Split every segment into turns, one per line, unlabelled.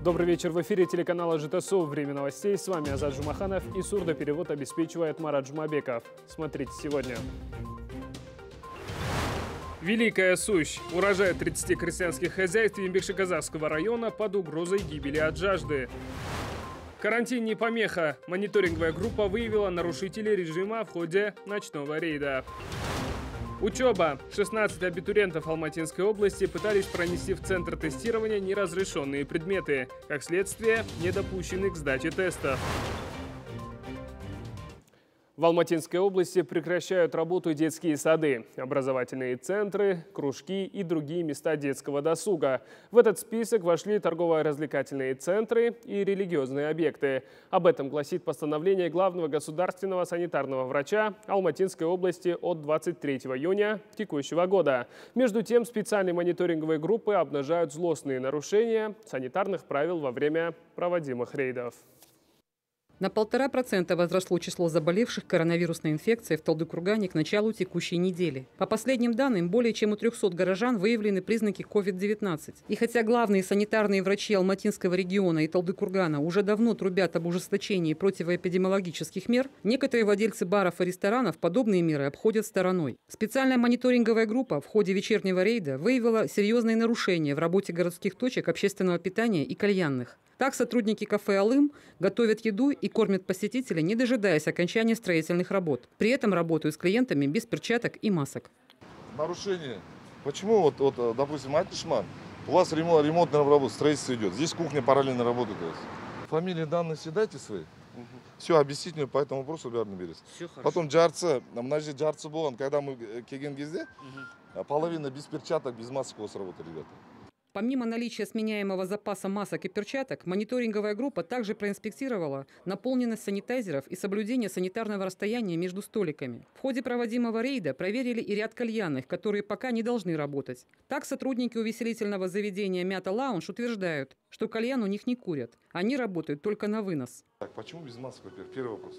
Добрый вечер. В эфире телеканала ЖТСУ. Время новостей. С вами Азат Жумаханов и сурдоперевод обеспечивает Марат Жумабеков. Смотрите сегодня. Великая Сущ. Урожай 30 крестьянских хозяйств Ембекши-Казахского района под угрозой гибели от жажды. Карантин не помеха. Мониторинговая группа выявила нарушителей режима в ходе ночного рейда. Учеба. 16 абитуриентов Алматинской области пытались пронести в центр тестирования неразрешенные предметы. Как следствие, не допущены к сдаче тестов. В Алматинской области прекращают работу детские сады, образовательные центры, кружки и другие места детского досуга. В этот список вошли торгово-развлекательные центры и религиозные объекты. Об этом гласит постановление главного государственного санитарного врача Алматинской области от 23 июня текущего года. Между тем, специальные мониторинговые группы обнажают злостные нарушения санитарных правил во время проводимых рейдов.
На 1,5% возросло число заболевших коронавирусной инфекцией в Талдыкургане к началу текущей недели. По последним данным, более чем у 300 горожан выявлены признаки COVID-19. И хотя главные санитарные врачи Алматинского региона и Талдыкургана уже давно трубят об ужесточении противоэпидемиологических мер, некоторые владельцы баров и ресторанов подобные меры обходят стороной. Специальная мониторинговая группа в ходе вечернего рейда выявила серьезные нарушения в работе городских точек общественного питания и кальянных. Так сотрудники кафе «Алым» готовят еду и кормят посетителей, не дожидаясь окончания строительных работ. При этом работают с клиентами без перчаток и масок.
Нарушение. Почему, допустим, Айтишман, у вас ремонтная работа, строительство идет, здесь кухня параллельно работает. Фамилии, данные седайте свои. Все, объяснительно по этому вопросу регулярно берется. Потом джарцы, джарцы был, когда мы келген кезде, половина без перчаток, без масок у вас работали, ребята.
Помимо наличия сменяемого запаса масок и перчаток, мониторинговая группа также проинспектировала наполненность санитайзеров и соблюдение санитарного расстояния между столиками. В ходе проводимого рейда проверили и ряд кальянных, которые пока не должны работать. Так, сотрудники увеселительного заведения «Мята Лаунж» утверждают, что кальян у них не курят. Они работают только на вынос.
Так, почему без масок, во-первых? Первый вопрос.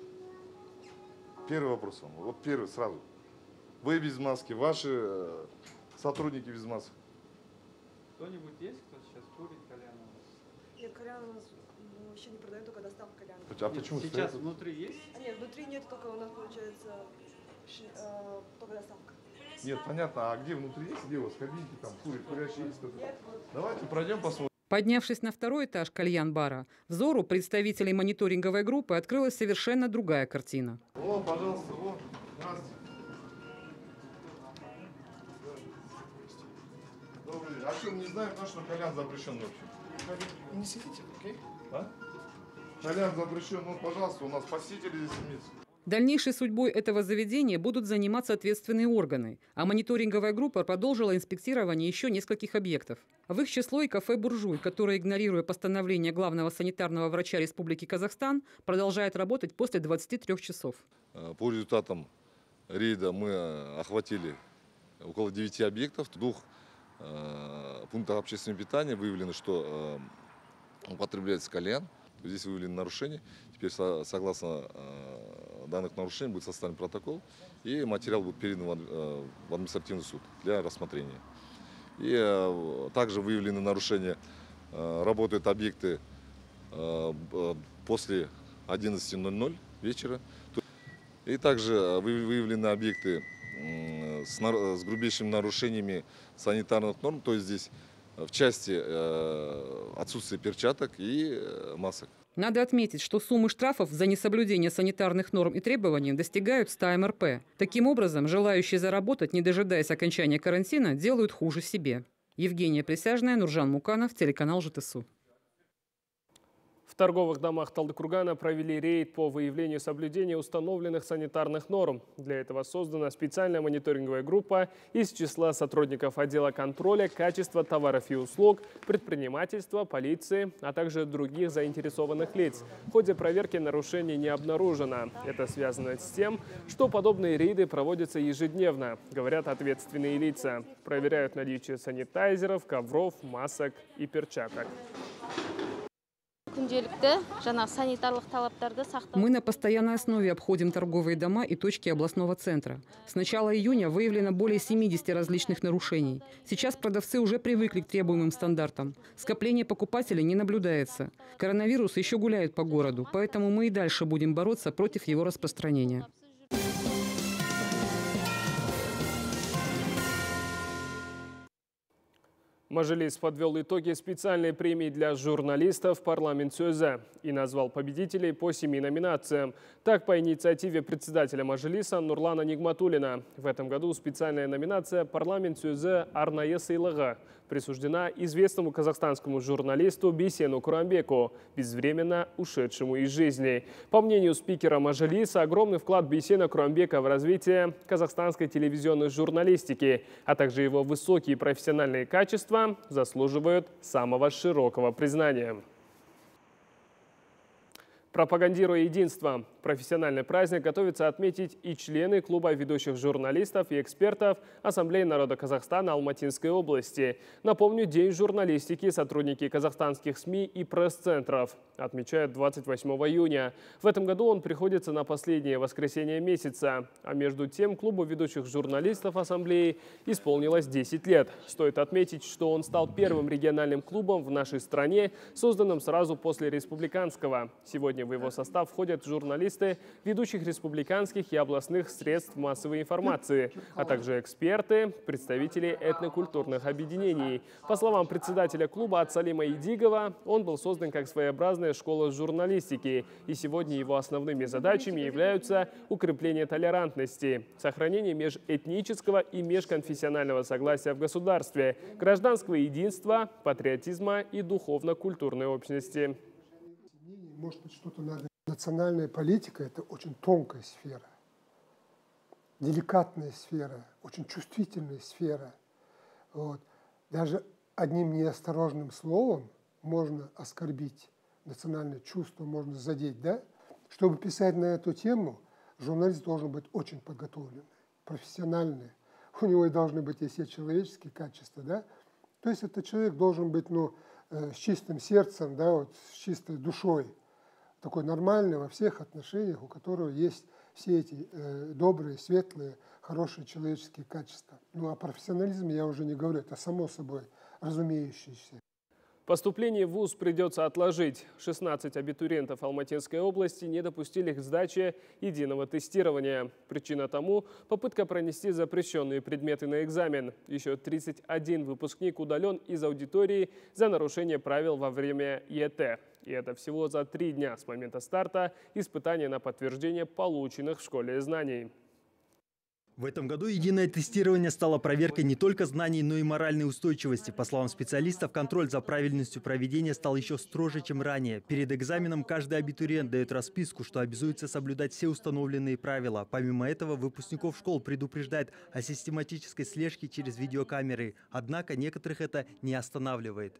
Первый вопрос вам. Вот первый сразу. Вы без маски, ваши сотрудники без масок.
Кто-нибудь есть, кто сейчас курит кальян у нас?
Нет, кальян у нас вообще не продают, только доставка кальяна.
А почему?
Сейчас внутри есть?
Нет, внутри нет, только у нас получается только доставка.
Нет, понятно. А где внутри есть? Где у вас кабинки, там курит, курящие есть? Нет, вот. Давайте пройдем, посмотрим.
Поднявшись на второй этаж кальян-бара, взору представителей мониторинговой группы открылась совершенно другая картина.
О, пожалуйста, о, здравствуйте. А что, не знаем, что кальян запрещен вообще?
Не сидите, окей?
А? Кальян запрещен, ну, пожалуйста, у нас посетители здесь имеются.
Дальнейшей судьбой этого заведения будут заниматься ответственные органы, а мониторинговая группа продолжила инспектирование еще нескольких объектов. В их число и кафе «Буржуй», которое, игнорируя постановление главного санитарного врача Республики Казахстан, продолжает работать после 23 часов.
По результатам рейда мы охватили около 9 объектов, пунктах общественного питания выявлено, что употребляется кальян. Здесь выявлены нарушения. Теперь, согласно данных нарушений, будет составлен протокол, и материал будет передан в административный суд для рассмотрения. И также выявлены нарушения. Работают объекты после 11:00 вечера. И также выявлены объекты с грубейшими нарушениями санитарных норм, то есть здесь в части отсутствия перчаток и масок.
Надо отметить, что суммы штрафов за несоблюдение санитарных норм и требований достигают 100 МРП. Таким образом, желающие заработать, не дожидаясь окончания карантина, делают хуже себе. Евгения Присяжная, Нуржан Муканов, телеканал ЖТСУ.
В торговых домах Талдыкургана провели рейд по выявлению соблюдения установленных санитарных норм. Для этого создана специальная мониторинговая группа из числа сотрудников отдела контроля качества товаров и услуг, предпринимательства, полиции, а также других заинтересованных лиц. В ходе проверки нарушений не обнаружено. Это связано с тем, что подобные рейды проводятся ежедневно, говорят ответственные лица. Проверяют наличие санитайзеров, ковров, масок и перчаток.
Мы на постоянной основе обходим торговые дома и точки областного центра. С начала июня выявлено более 70 различных нарушений. Сейчас продавцы уже привыкли к требуемым стандартам. Скопление покупателей не наблюдается. Коронавирус еще гуляет по городу, поэтому мы и дальше будем бороться против его распространения.
Мажилис подвел итоги специальной премии для журналистов «Парламент Сөзі» и назвал победителей по 7 номинациям. Так, по инициативе председателя Мажилиса Нурлана Нигматуллина. В этом году специальная номинация «Парламент Сөзі арнайы сыйлығы» присуждена известному казахстанскому журналисту Бейсену Курамбеку, безвременно ушедшему из жизни. По мнению спикера Мажилиса, огромный вклад Бейсена Курамбека в развитие казахстанской телевизионной журналистики, а также его высокие профессиональные качества заслуживают самого широкого признания. Пропагандируя единство, профессиональный праздник готовятся отметить и члены клуба ведущих журналистов и экспертов Ассамблеи народа Казахстана Алматинской области. Напомню, День журналистики сотрудники казахстанских СМИ и пресс-центров отмечают 28 июня. В этом году он приходится на последнее воскресенье месяца. А между тем, клубу ведущих журналистов Ассамблеи исполнилось 10 лет. Стоит отметить, что он стал первым региональным клубом в нашей стране, созданным сразу после республиканского. Сегодня в его состав входят журналисты ведущих республиканских и областных средств массовой информации, а также эксперты, представители этнокультурных объединений. По словам председателя клуба Ацалима Идигова, он был создан как своеобразная школа журналистики, и сегодня его основными задачами являются укрепление толерантности, сохранение межэтнического и межконфессионального согласия в государстве, гражданского единства, патриотизма и духовно-культурной общности.
Может быть, что-то надо. Национальная политика – это очень тонкая сфера, деликатная сфера, очень чувствительная сфера. Вот. Даже одним неосторожным словом можно оскорбить национальное чувство, можно задеть. Да? Чтобы писать на эту тему, журналист должен быть очень подготовленный, профессиональный. У него и должны быть и все человеческие качества. Да? То есть этот человек должен быть с чистым сердцем, да, вот, с чистой душой. Такой нормальный во всех отношениях, у которого есть все эти добрые, светлые, хорошие человеческие качества. Ну, о профессионализме я уже не говорю, это само собой разумеющееся.
Поступление в ВУЗ придется отложить. 16 абитуриентов Алматинской области не допустили к сдаче единого тестирования. Причина тому – попытка пронести запрещенные предметы на экзамен. Еще 31 выпускник удален из аудитории за нарушение правил во время ЕТ. И это всего за 3 дня с момента старта испытания на подтверждение полученных в школе знаний.
В этом году единое тестирование стало проверкой не только знаний, но и моральной устойчивости. По словам специалистов, контроль за правильностью проведения стал еще строже, чем ранее. Перед экзаменом каждый абитуриент дает расписку, что обязуется соблюдать все установленные правила. Помимо этого, выпускников школ предупреждают о систематической слежке через видеокамеры. Однако некоторых это не останавливает.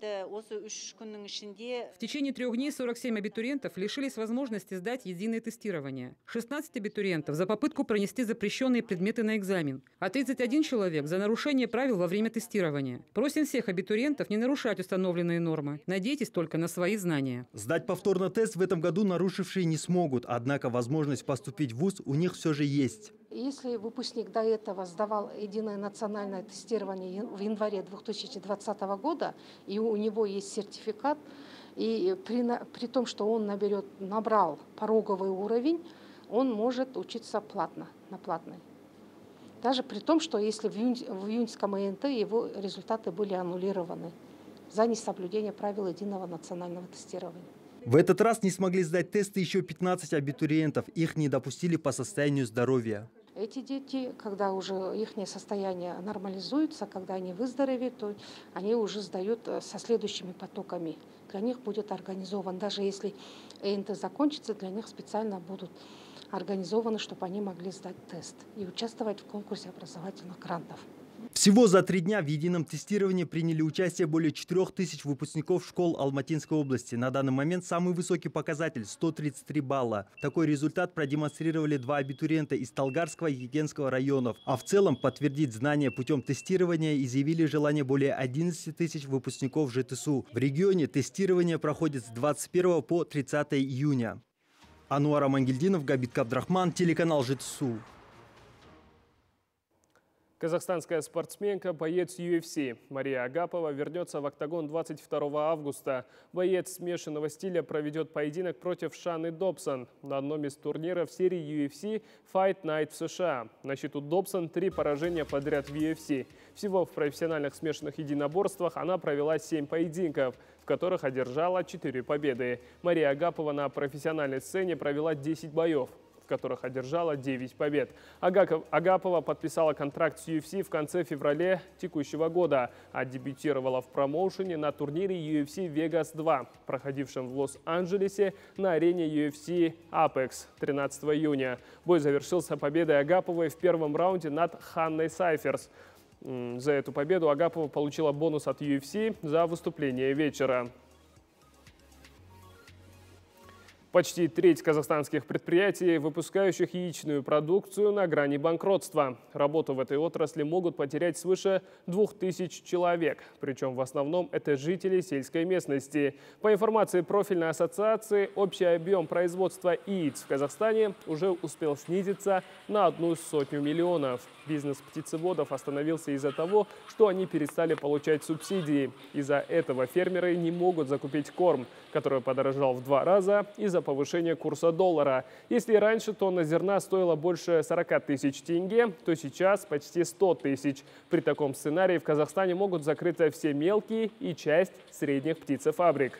В течение 3 дней 47 абитуриентов лишились возможности сдать единое тестирование. 16 абитуриентов за попытку пронести запрещенные предметы на экзамен, а 31 человек за нарушение правил во время тестирования. Просим всех абитуриентов не нарушать установленные нормы. Надейтесь только на свои знания.
Сдать повторно тест в этом году нарушившие не смогут, однако возможность поступить в ВУЗ у них все же есть.
Если выпускник до этого сдавал единое национальное тестирование в январе 2020 года, и у него есть сертификат, и при том, что он набрал пороговый уровень, он может учиться платно, на платной. Даже при том, что если в июньском ИНТ его результаты были аннулированы за несоблюдение правил единого национального тестирования.
В этот раз не смогли сдать тесты еще 15 абитуриентов. Их не допустили по состоянию здоровья.
Эти дети, когда уже их состояние нормализуется, когда они выздоровеют, то они уже сдают со следующими потоками. Для них будет организован, даже если ИНТ закончится, для них специально будут организованы, чтобы они могли сдать тест и участвовать в конкурсе образовательных грантов.
Всего за 3 дня в едином тестировании приняли участие более 4000 выпускников школ Алматинской области. На данный момент самый высокий показатель – 133 балла. Такой результат продемонстрировали 2 абитуриента из Талгарского и Егенского районов. А в целом подтвердить знания путем тестирования изъявили желание более 11 тысяч выпускников ЖТСУ. В регионе тестирование проходит с 21 по 30 июня. Ануар Амангельдинов, Габит Кабдрахман, телеканал ЖТСУ.
Казахстанская спортсменка, боец UFC Мария Агапова вернется в октагон 22 августа. Боец смешанного стиля проведет поединок против Шаны Добсон на одном из турниров серии UFC Fight Night в США. На счету Добсон 3 поражения подряд в UFC. Всего в профессиональных смешанных единоборствах она провела 7 поединков, в которых одержала 4 победы. Мария Агапова на профессиональной сцене провела 10 боев, в которых одержала 9 побед. Агапова подписала контракт с UFC в конце февраля текущего года, а дебютировала в промоушене на турнире UFC Vegas 2, проходившем в Лос-Анджелесе на арене UFC Apex 13 июня. Бой завершился победой Агаповой в первом раунде над Ханной Сайферс. За эту победу Агапова получила бонус от UFC за выступление вечера. Почти треть казахстанских предприятий, выпускающих яичную продукцию, на грани банкротства. Работу в этой отрасли могут потерять свыше 2000 человек. Причем в основном это жители сельской местности. По информации профильной ассоциации, общий объем производства яиц в Казахстане уже успел снизиться на 100 миллионов. Бизнес птицеводов остановился из-за того, что они перестали получать субсидии. Из-за этого фермеры не могут закупить корм, который подорожал в 2 раза из-за повышения курса доллара. Если раньше тонна зерна стоила больше 40 тысяч тенге, то сейчас почти 100 тысяч. При таком сценарии в Казахстане могут закрыться все мелкие и часть средних птицефабрик.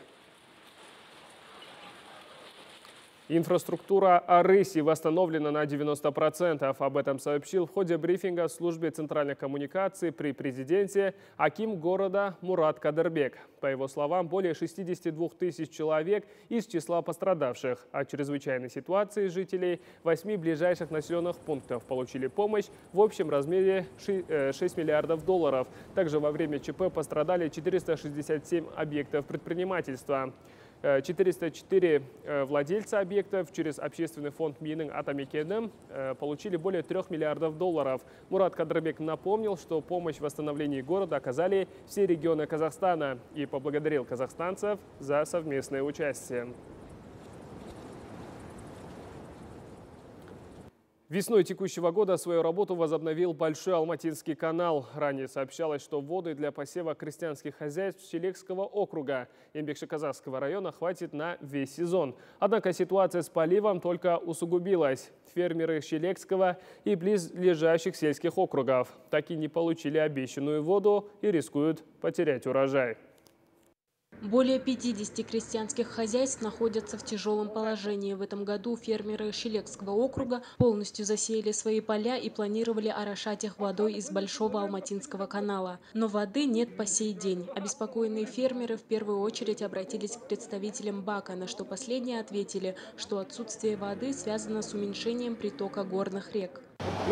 Инфраструктура Арыси восстановлена на 90%. Об этом сообщил в ходе брифинга в службе центральных коммуникаций при президенте аким города Мурат Кадырбек. По его словам, более 62 тысяч человек из числа пострадавших. От чрезвычайной ситуации жителей 8 ближайших населенных пунктов получили помощь в общем размере 6 миллиардов долларов. Также во время ЧП пострадали 467 объектов предпринимательства. 404 владельца объектов через общественный фонд Минин Атамекеным получили более 3 миллиардов долларов. Мурат Кадырбек напомнил, что помощь в восстановлении города оказали все регионы Казахстана и поблагодарил казахстанцев за совместное участие. Весной текущего года свою работу возобновил Большой Алматинский канал. Ранее сообщалось, что воды для посева крестьянских хозяйств Шелекского округа Эмбекши-Казахского района хватит на весь сезон. Однако ситуация с поливом только усугубилась. Фермеры Шелекского и близлежащих сельских округов так и не получили обещанную воду и рискуют потерять урожай.
Более 50 крестьянских хозяйств находятся в тяжелом положении. В этом году фермеры Шелекского округа полностью засеяли свои поля и планировали орошать их водой из Большого Алматинского канала. Но воды нет по сей день. Обеспокоенные фермеры в первую очередь обратились к представителям БАКа, на что последние ответили, что отсутствие воды связано с уменьшением притока горных рек.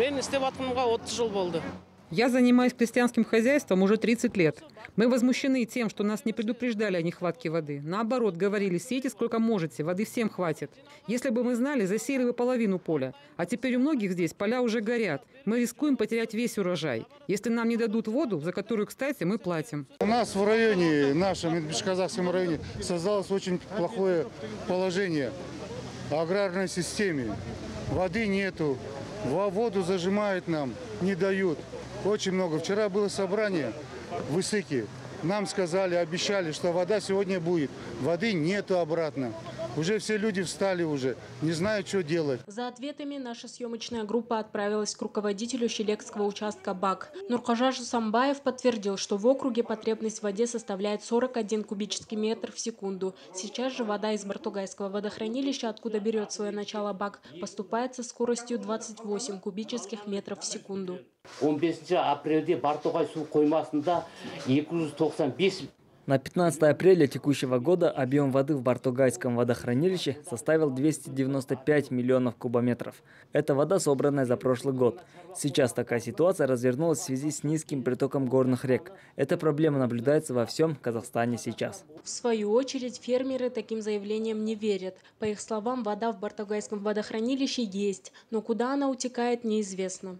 Я занимаюсь крестьянским хозяйством уже 30 лет. Мы возмущены тем, что нас не предупреждали о нехватке воды. Наоборот, говорили, сейте сколько можете, воды всем хватит. Если бы мы знали, засеяли бы половину поля. А теперь у многих здесь поля уже горят. Мы рискуем потерять весь урожай. Если нам не дадут воду, за которую, кстати, мы платим.
У нас в районе, нашем Эмбекши-Казахском районе, создалось очень плохое положение в аграрной системе. Воды нету, воду зажимают нам, не дают. Очень много. Вчера было собрание в Исыке. Нам сказали, обещали, что вода сегодня будет. Воды нету обратно. Уже все люди встали уже, не знают, что делать.
За ответами наша съемочная группа отправилась к руководителю Шелекского участка БАК. Нуркажа Жусамбаев подтвердил, что в округе потребность в воде составляет 41 кубический метр в секунду. Сейчас же вода из Бартугайского водохранилища, откуда берет свое начало БАК, поступает со скоростью 28 кубических метров в секунду.
15 апрельде Бартугай су коймасында 295 На 15 апреля текущего года объем воды в Бартугайском водохранилище составил 295 миллионов кубометров. Это вода, собранная за прошлый год. Сейчас такая ситуация развернулась в связи с низким притоком горных рек. Эта проблема наблюдается во всем Казахстане сейчас.
В свою очередь, фермеры таким заявлениям не верят. По их словам, вода в Бартугайском водохранилище есть, но куда она утекает, неизвестно.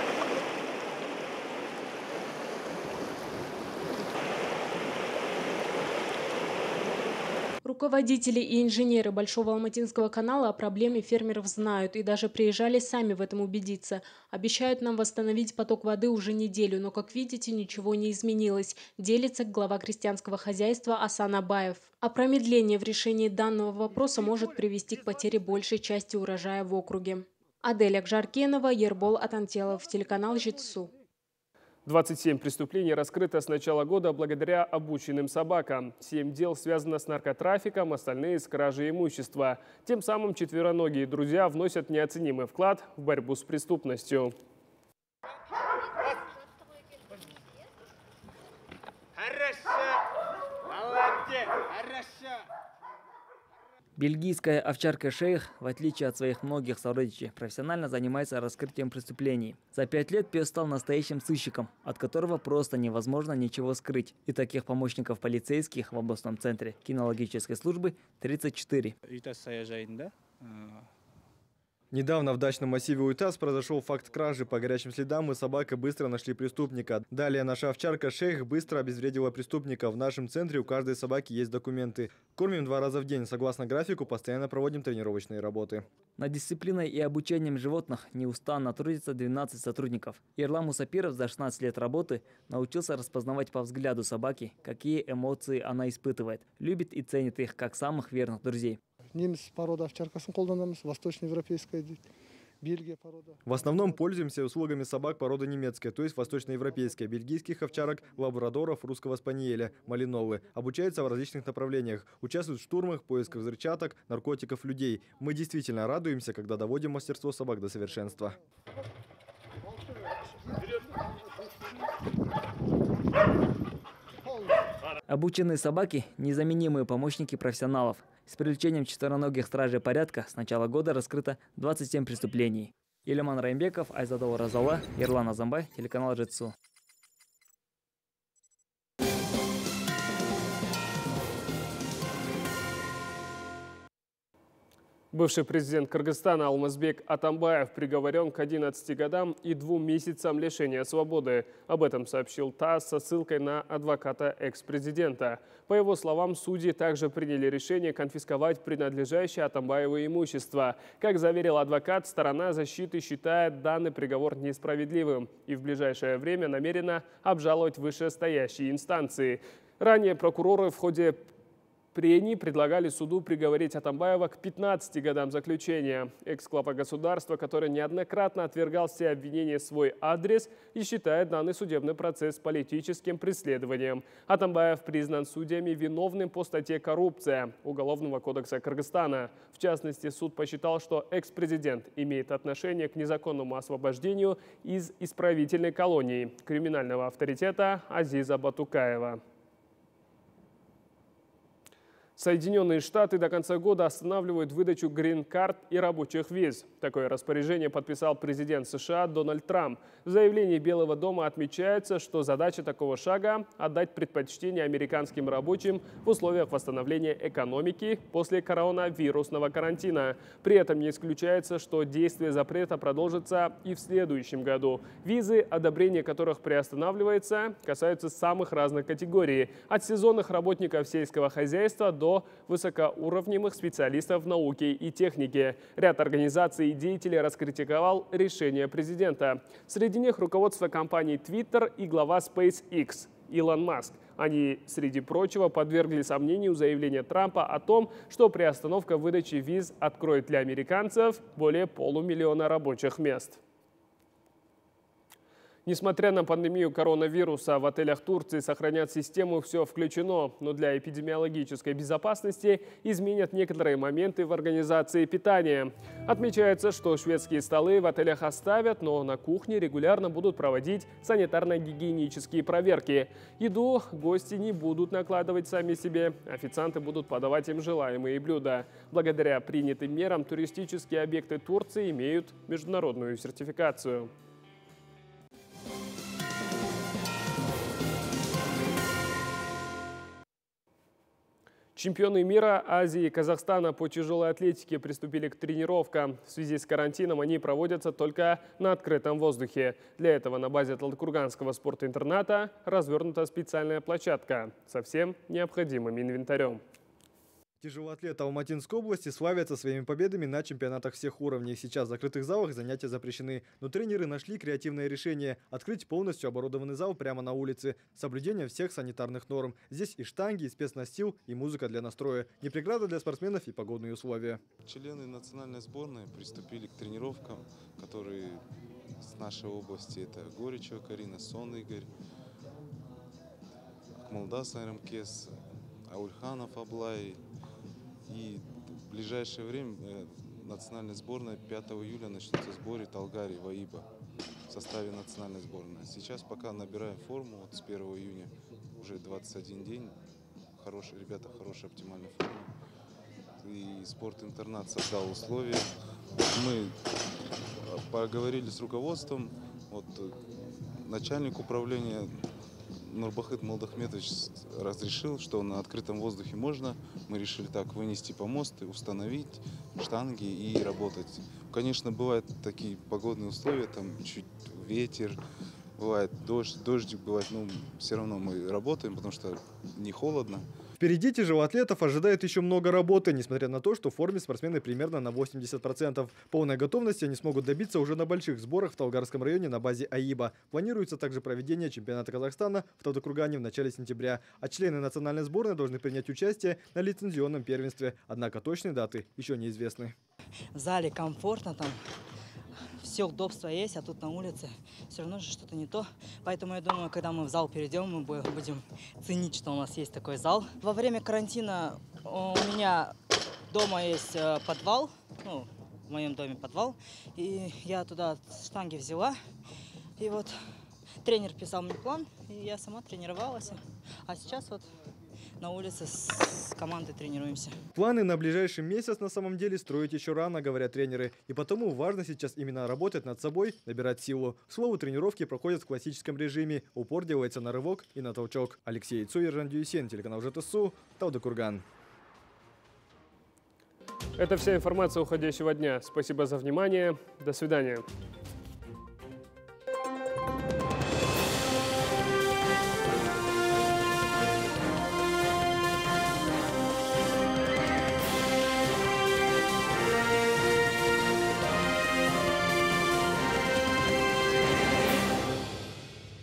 Руководители и инженеры Большого Алматинского канала о проблеме фермеров знают и даже приезжали сами в этом убедиться. Обещают нам восстановить поток воды уже неделю, но, как видите, ничего не изменилось, делится глава крестьянского хозяйства Асан Абаев. А промедление в решении данного вопроса может привести к потере большей части урожая в округе. Адель Акжаркенова, Ербол Атантелов, телеканал Жетсу.
27 преступлений раскрыто с начала года благодаря обученным собакам. 7 дел связано с наркотрафиком, остальные с кражей имущества. Тем самым четвероногие друзья вносят неоценимый вклад в борьбу с преступностью.
Бельгийская овчарка Шейх, в отличие от своих многих сородичей, профессионально занимается раскрытием преступлений. За 5 лет пес стал настоящим сыщиком, от которого просто невозможно ничего скрыть. И таких помощников полицейских в областном центре кинологической службы 34.
Недавно в дачном массиве Уйтас произошел факт кражи. По горячим следам мы с собакой быстро нашли преступника. Далее наша овчарка Шейх быстро обезвредила преступника. В нашем центре у каждой собаки есть документы. Кормим 2 раза в день. Согласно графику, постоянно проводим тренировочные работы.
Над дисциплиной и обучением животных неустанно трудится 12 сотрудников. Ерлам Мусапиров за 16 лет работы научился распознавать по взгляду собаки, какие эмоции она испытывает. Любит и ценит их как самых верных друзей.
Немец порода овчаркасын қолданамыз, восточноевропейская, Бельгия порода.
В основном пользуемся услугами собак породы немецкой, то есть восточноевропейской, бельгийских овчарок, лабрадоров, русского спаниеля, малиновы. Обучаются в различных направлениях. Участвуют в штурмах, поисках взрывчаток, наркотиков, людей. Мы действительно радуемся, когда доводим мастерство собак до совершенства.
Обученные собаки – незаменимые помощники профессионалов. С привлечением четвероногих стражей порядка с начала года раскрыто 27 преступлений. Иляман Раймбеков, Айзадова Разала, Ерлан Азамбай, телеканал Жетсу.
Бывший президент Кыргызстана Алмазбек Атамбаев приговорен к 11 годам и 2 месяцам лишения свободы. Об этом сообщил ТАСС со ссылкой на адвоката экс-президента. По его словам, судьи также приняли решение конфисковать принадлежащее Атамбаеву имущество. Как заверил адвокат, сторона защиты считает данный приговор несправедливым и в ближайшее время намерена обжаловать вышестоящие инстанции. Ранее прокуроры в ходе прений предлагали суду приговорить Атамбаева к 15 годам заключения. Экс-глава государства, который неоднократно отвергал все обвинения в свой адрес и считает данный судебный процесс политическим преследованием. Атамбаев признан судьями виновным по статье «Коррупция» Уголовного кодекса Кыргызстана. В частности, суд посчитал, что экс-президент имеет отношение к незаконному освобождению из исправительной колонии криминального авторитета Азиза Батукаева. Соединенные Штаты до конца года останавливают выдачу грин-карт и рабочих виз. Такое распоряжение подписал президент США Дональд Трамп. В заявлении Белого дома отмечается, что задача такого шага – отдать предпочтение американским рабочим в условиях восстановления экономики после коронавирусного карантина. При этом не исключается, что действие запрета продолжится и в следующем году. Визы, одобрение которых приостанавливается, касаются самых разных категорий – от сезонных работников сельского хозяйства до высокоуровневых специалистов в науке и технике. Ряд организаций и деятелей раскритиковал решение президента. Среди них руководство компании Twitter и глава SpaceX Илон Маск. Они, среди прочего, подвергли сомнению заявление Трампа о том, что приостановка выдачи виз откроет для американцев более 500 000 рабочих мест. Несмотря на пандемию коронавируса, в отелях Турции сохранят систему «Все включено», но для эпидемиологической безопасности изменят некоторые моменты в организации питания. Отмечается, что шведские столы в отелях оставят, но на кухне регулярно будут проводить санитарно-гигиенические проверки. Еду гости не будут накладывать сами себе, официанты будут подавать им желаемые блюда. Благодаря принятым мерам туристические объекты Турции имеют международную сертификацию. Чемпионы мира, Азии и Казахстана по тяжелой атлетике приступили к тренировкам. В связи с карантином они проводятся только на открытом воздухе. Для этого на базе Талдыкурганского спортинтерната развернута специальная площадка со всем необходимым инвентарем.
Тяжелоатлеты Алматинской области славятся своими победами на чемпионатах всех уровней. Сейчас в закрытых залах занятия запрещены. Но тренеры нашли креативное решение – открыть полностью оборудованный зал прямо на улице с соблюдением всех санитарных норм. Здесь и штанги, и спецнастил, и музыка для настроя. Не преграда для спортсменов и погодные условия.
Члены национальной сборной приступили к тренировкам, которые с нашей области. Это Горичева Карина, Сон Игорь, Акмалдас Айрамкес, Аульханов Аблай. И в ближайшее время национальная сборная 5 июля начнется сборы Талгари, Ваиба в составе национальной сборной. Сейчас пока набираем форму, вот с 1 июня уже 21 день. Хорошие ребята, хорошая оптимальная форма. И спортинтернат создал условия. Мы поговорили с руководством, вот начальник управления Нурбахыт Молдахметович разрешил, что на открытом воздухе можно. Мы решили так вынести помосты, установить штанги и работать. Конечно, бывают такие погодные условия, там чуть ветер, бывает дождик бывает, но все равно мы работаем, потому что не холодно.
Впереди тяжелоатлетов ожидает еще много работы, несмотря на то, что в форме спортсмены примерно на 80%. Полной готовности они смогут добиться уже на больших сборах в Талгарском районе на базе АИБа. Планируется также проведение чемпионата Казахстана в Талдыкургане в начале сентября. А члены национальной сборной должны принять участие на лицензионном первенстве. Однако точные даты еще неизвестны.
В зале комфортно, там все удобства есть, а тут на улице все равно же что-то не то. Поэтому я думаю, когда мы в зал перейдем, мы будем ценить, что у нас есть такой зал. Во время карантина у меня дома есть подвал, ну, в моем доме подвал. И я туда штанги взяла. И вот тренер писал мне план, и я сама тренировалась. А сейчас вот на улице с командой тренируемся.
Планы на ближайший месяц на самом деле строить еще рано, говорят тренеры. И потому важно сейчас именно работать над собой, набирать силу. К слову, тренировки проходят в классическом режиме. Упор делается на рывок и на толчок. Алексей Цуй, Ержан Дюйсен, телеканал ЖТСУ, Талдыкурган.
Это вся информация уходящего дня. Спасибо за внимание. До свидания.